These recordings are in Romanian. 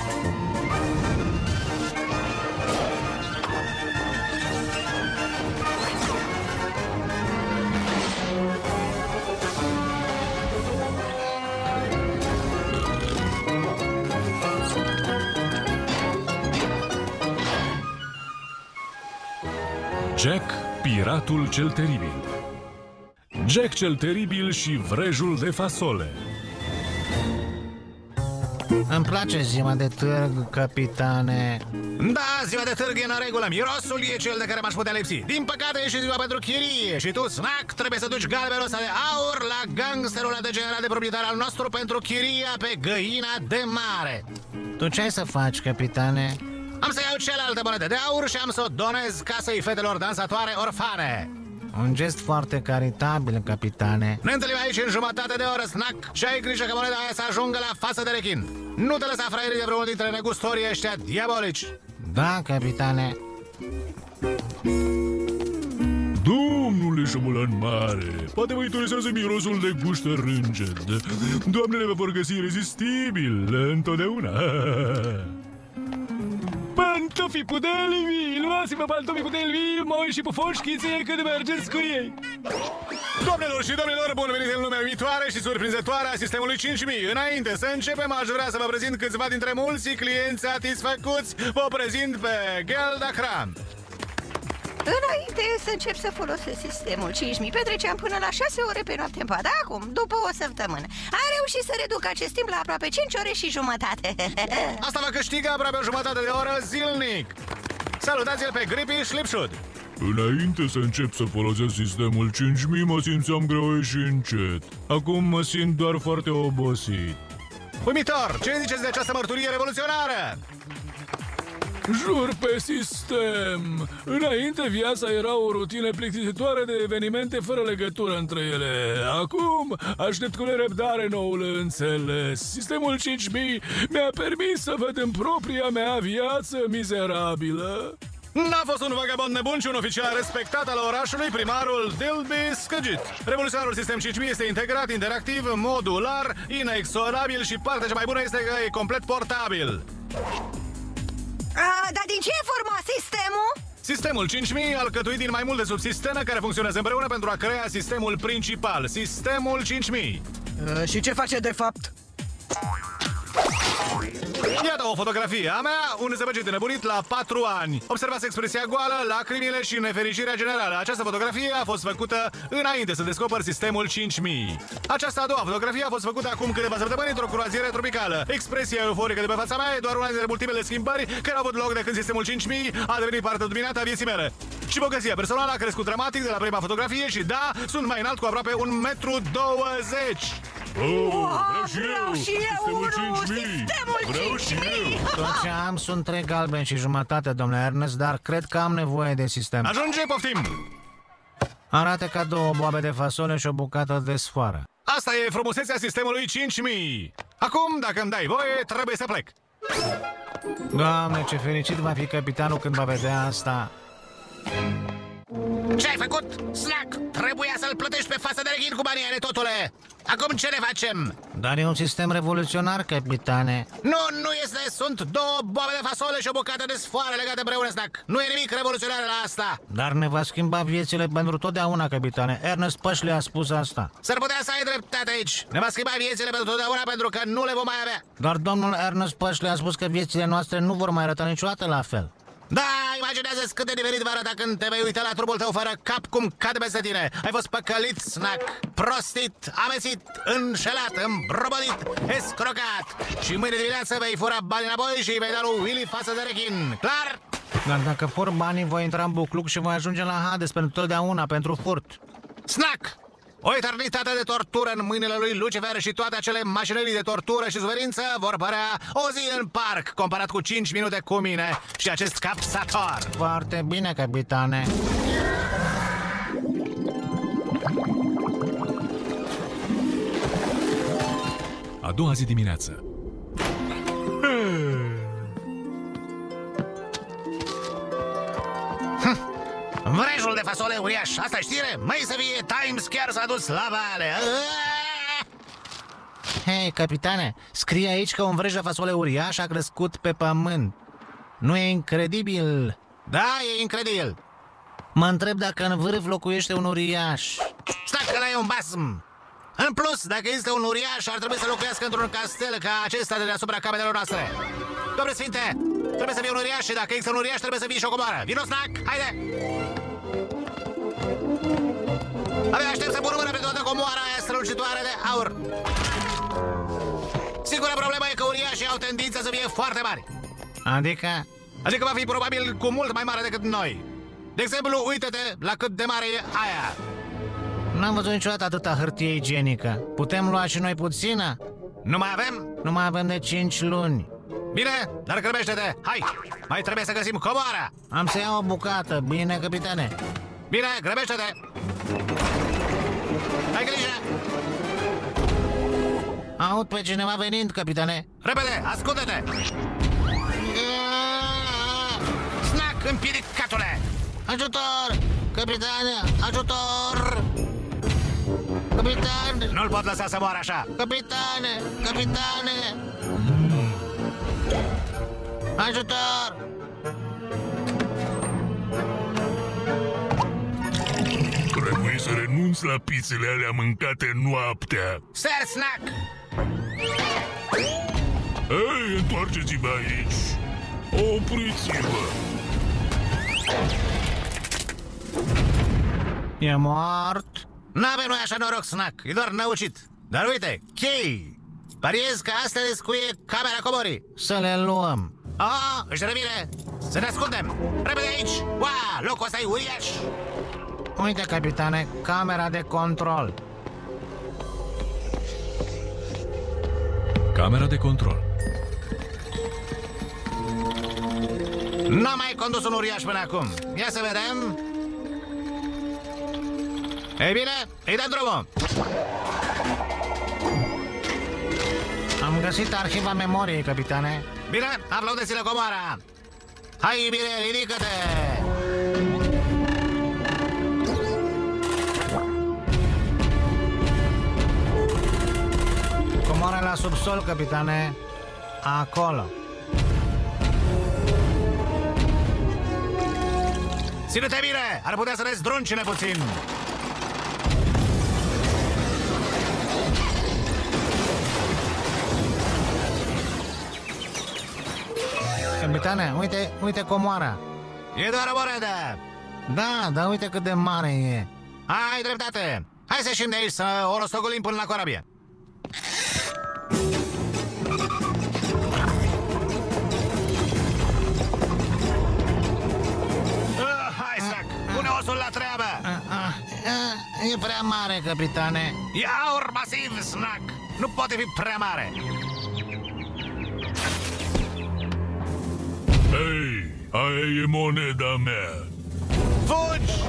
Jack, piratul cel teribil. Jack cel teribil și vrejul de fasole. Îmi place ziua de târg, capitane. Da, ziua de târg e în regulă. Mirosul e cel de care m-aș putea lipsi. Din păcate e și ziua pentru chirie. Și tu, Snack, trebuie să duci galbenul ăsta de aur la gangsterul ăla degenerat de proprietar al nostru pentru chiria pe găina de mare. Tu ce ai să faci, capitane? Am să iau cealaltă monedă de aur și am să o donez casei fetelor dansatoare orfane. Un gest foarte caritabil, capitane. Ne întâlnim aici în jumătate de oră, Snack, și ai grijă că moneda aia să ajungă la față de rechin. Nu te lăsa fraierii de vreunul dintre negustorii ăștia diabolici. Da, capitane. Domnule șobolan mare, poate vă interesează mirosul de guștă rânged. Doamnele vă vor găsi irezistibil întotdeauna. Pantofii pudelvi, luați-vă pantofii pudelvi, moi și pufoșchițe când mergeți cu ei. Doamnelor și domnilor, bun venit în lumea uimitoare și surprinzătoare a sistemului 5000. Înainte să începem, aș vrea să vă prezint câțiva dintre mulți clienți satisfăcuți. Vă prezint pe Gelda Cramp. Înainte să încep să folosesc sistemul 5000, petreceam până la 6 ore pe noapte în pat. Acum, după o săptămână, am reușit să reduc acest timp la aproape 5 ore și jumătate. Asta vă câștigă aproape o jumătate de oră zilnic. Salutați-l pe Grippy Slipshod. Înainte să încep să folosesc sistemul 5000, mă simțeam greoi și încet. Acum mă simt doar foarte obosit. Uimitor! Ce ziceți de această mărturie revoluționară? Jur pe sistem! Înainte viața era o rutină plictisitoare de evenimente fără legătură între ele. Acum aștept cu nerăbdare noul înțeles. Sistemul 5000 mi-a permis să văd în propria mea viață mizerabilă. N-a fost un vagabond nebun, ci un oficial respectat al orașului, primarul Dilby Scăgit. Revoluționarul sistem 5000 este integrat, interactiv, modular, inexorabil și partea cea mai bună este că e complet portabil. Dar din ce e format sistemul? Sistemul 5000 alcătuit din mai multe subsisteme care funcționează împreună pentru a crea sistemul principal, sistemul 5000. Și ce face de fapt? Iată o fotografie a mea, un zăbăcit nebunit la 4 ani. Observați expresia goală, lacrimile și nefericirea generală. Această fotografie a fost făcută înainte să descoper sistemul 5000. Această a doua fotografie a fost făcută acum câteva săptămâni într-o croazieră tropicală. Expresia euforică de pe fața mea e doar una dintre multiplele schimbări care au avut loc de când sistemul 5000 a devenit parte dominantă a vieții mele. Și bogăția personală a crescut dramatic de la prima fotografie și da, sunt mai înalt cu aproape 1,20 m. Vreau și eu unul! Sistemul 5000! Tot ce am sunt 3 galbeni și jumătate, domnule Ernest, dar cred că am nevoie de sistem. Ajunge, poftim! Arată ca 2 boabe de fasole și o bucată de sfoară. Asta e frumusețea sistemului 5000. Acum, dacă îmi dai voie, trebuie să plec. Doamne, ce fericit va fi capitanul când va vedea asta. Ce ai făcut? Snack! Trebuia să-l plătești pe față de rechin cu banii ale, totule! Acum ce ne facem? Dar e un sistem revoluționar, capitane. Nu este! Sunt 2 boabe de fasole și o bucată de sfoară legate împreună, Snack! Nu e nimic revoluționar la asta! Dar ne va schimba viețile pentru totdeauna, capitane. Ernest Pășle a spus asta. S-ar putea să ai dreptate aici! Ne va schimba viețile pentru totdeauna pentru că nu le vom mai avea! Dar domnul Ernest Pășle a spus că viețile noastre nu vor mai arăta niciodată la fel. Da, imaginează-ți cât de diferit va arăta când te vei uita la trupul tău fără cap cum cade peste tine. Ai fost păcălit, Snack, prostit, amețit, înșelat, îmbrobodit, escrocat. Și mâine dimineață vei fura bani înapoi și îi vei da lui Willy față de rechin. Clar? Dar dacă fur banii, voi intra în bucluc și voi ajunge la Hades pentru totdeauna, pentru furt. Snack! O eternitate de tortură în mâinile lui Lucifer și toate acele mașinării de tortură și suferință vor părea o zi în parc, comparat cu 5 minute cu mine și acest capsator. Foarte bine, capitane. A doua zi dimineață. Vrejul de fasole uriaș, asta știre? Mai să fie, Times chiar s-a dus la vale. Hei, capitane, scrie aici că un vrej de fasole uriaș a crescut pe pământ. Nu e incredibil? Da, e incredibil. Mă întreb dacă în vârf locuiește un uriaș. Stai că ăla e un basm. În plus, dacă există un uriaș, ar trebui să locuiască într-un castel ca acesta de deasupra camerelor noastre. Doamne sfinte, trebuie să fie un uriaș și dacă există un uriaș, trebuie să fie și o comoară. Vino, Snack, haide! Abia aștept să pun mâna pe toată comoara aia strălucitoare de aur. Singura problemă e că uriașii au tendința să fie foarte mari. Adică va fi probabil cu mult mai mare decât noi. De exemplu, uite-te la cât de mare e aia. N-am văzut niciodată atâta hârtie igienică. Putem lua și noi puțină? Nu mai avem? Nu mai avem de 5 luni. Bine, dar grăbește-te. Hai, mai trebuie să găsim comoara. Am să iau o bucată, bine, capitane? Bine, grăbește-te. Ai grijă. Aud pe cineva venind, capitane. Repede, ascunde-te. Snack, împiedicatule. Ajutor! Capitane, ajutor! Capitane! Nu-l pot lăsa să moară așa. Capitane! Capitane! Ajutor! Trebuie să renunț la pițele alea mâncate noaptea. Sir Snack! Ei, întoarceți-vă aici. Opriți-vă. E mort? N-avem noi așa noroc, Snack, e doar năucit. Dar uite, chei. Pariez că asta descuie camera comorii. Să le luăm. Își revine. Să ne ascundem. Repede aici. Ua, locul ăsta e uriaș. Uite, capitane, camera de control. Camera de control. N-am mai condus un uriaș până acum. Ia să vedem. Ei bine, îi dăm drumul. Am găsit arhiva memoriei, capitane. Bine, află unde ține comoara. Hai, bine, ridică-te. Comoara la subsol, capitane. Acolo. Ține-te bine, ar putea să ne zdruncine puțin. Capitane, uite comoara. E doar o monedă. Da, dar uite cât de mare e. Ai dreptate. Hai să ieșim de aici să o rostogolim până la corabie. Hai, Snack, pune osul la treabă. E prea mare, capitane. E aur masiv, Snack. Nu poate fi prea mare. Hei, aia e moneda mea. Fugi!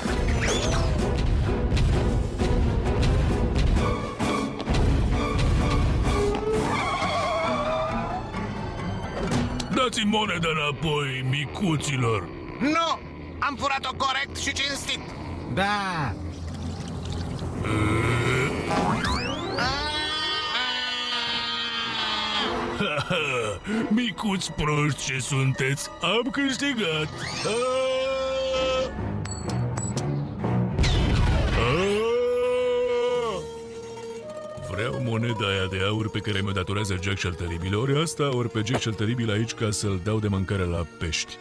Dați-mi moneda înapoi, micuților. Nu! Am furat-o corect și cinstit. Da. Micuți proști ce sunteți, am câștigat. Vreau moneda aia de aur pe care mi-o datorează Jack cel Teribil. Ori asta, ori pe Jack cel Teribil aici ca să-l dau de mâncare la pești.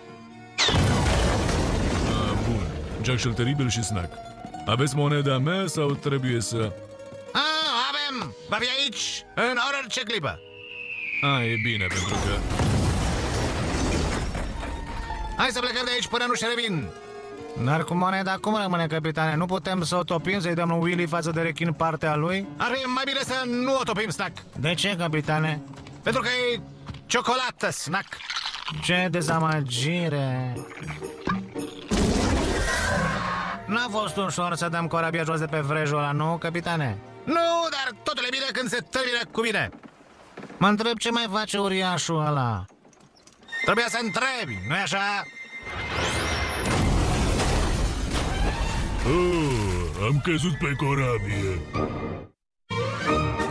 Bun, Jack cel Teribil și Snack. Aveți moneda mea sau trebuie să... Avem! Va fi aici, în orice clipă. E bine, pentru că... Hai să plecăm de aici până nu-și revin. Dar cu moneda cum rămâne, capitane? Nu putem să o topim, să-i dăm lui Willy față de rechin partea lui? Ar fi mai bine să nu o topim, Snack. De ce, capitane? Pentru că e ciocolată, Snack. Ce dezamăgire! N-a fost ușor să dăm corabia jos de pe vrejul ăla, nu, capitane? Nu, dar totul e bine când se termină cu bine. Mă întreb ce mai face uriașul ăla. Trebuia să întrebi, nu-i așa? Am căzut pe corabie.